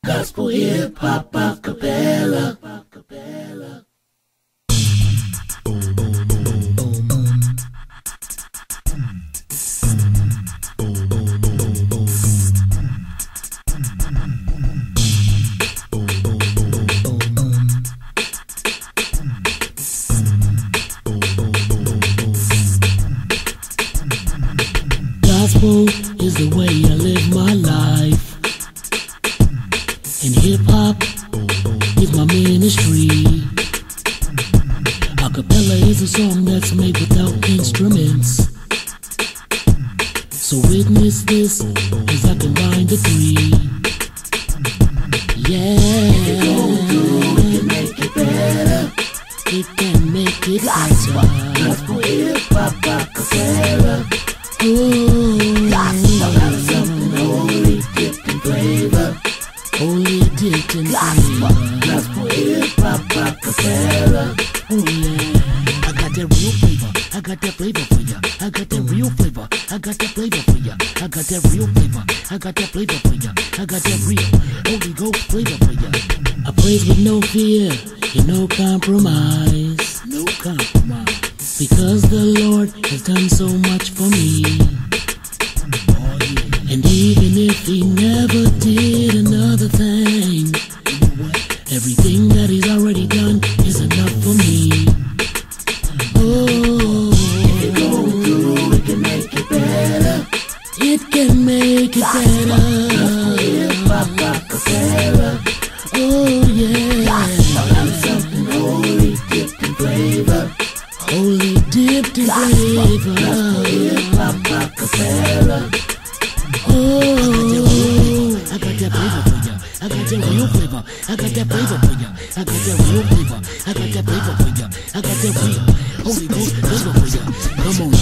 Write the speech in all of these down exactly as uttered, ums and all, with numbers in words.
Gospel hip hop acapella. Gospel is the way I live my life, and hip-hop is my ministry. Acapella is a song that's made without instruments. So witness this as I combine the three. Yeah, if you go through, it can make it better. It can make it better. Gospel hip-hop acapella. Ooh, gospel out of something holy, dipped in flavor. Holy dipped in flavor. Gospel hip-hop acapella. Oh yeah, I got that real flavor. I got that flavor for ya. I got that real flavor. I got that flavor for ya. I got that real flavor. I got that flavor for ya. I got that real Holy Ghost flavor for ya. I praise with no fear and no compromise. No compromise. Because the Lord has done so much for me. And even if He never did another thing, everything that He's already done is enough for me. Oh, if you go through, it can make it better. It can make it better. Hip-hop acapella. Oh yeah, something holy dipped in flavor. Holy dipped in flavor. Hip-hop acapella. Oh, I got that flavor for ya. I got that real flavor. I got that flavor for ya. I got that real flavor. I got that flavor for ya. I got that real Holy Ghost flavor for ya. Come on.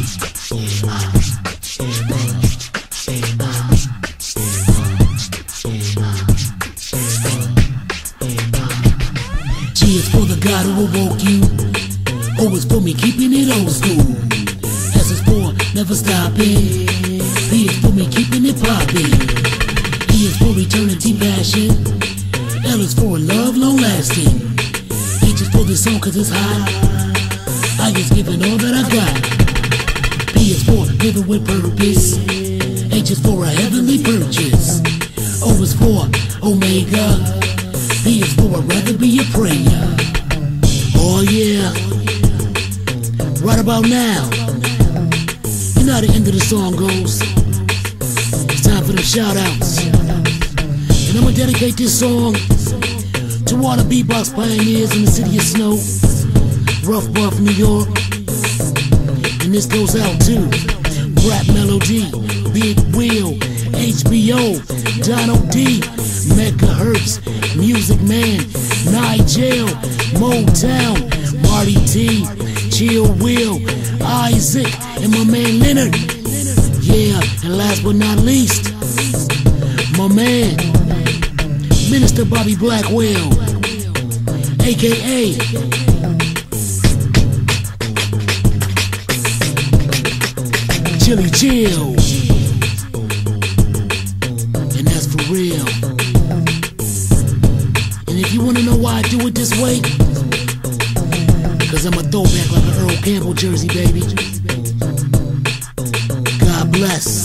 G is for the God who awoke you. O is for me keeping it old school. S is for never stopping. P is for me keeping it popping. E is for eternity passion. L is for love long lasting. H is for this song cause it's hot. I is giving all that I got. P is for living with purpose. H is for a heavenly purchase. O is for Omega. P is for I'd rather be a prayer. Oh yeah. Right about now, you know how the end of the song goes. It's time for the shout outs. And I'm gonna dedicate this song to all the beatbox pioneers in the city of Snow, Rough Buff, New York. And this goes out to Rap Melody, Big Wheel, H B O, Donald D, Megahertz, Music Man, Nigel, Motown, Marty T, Chill Will, Isaac, and my man Leonard. Yeah, and last but not least, my man, Minister Bobby Blackwell, A K A Chili Chill. And that's for real. And if you wanna know why I do it this way, cause I'm a throwback like an Earl Campbell jersey, baby. God bless.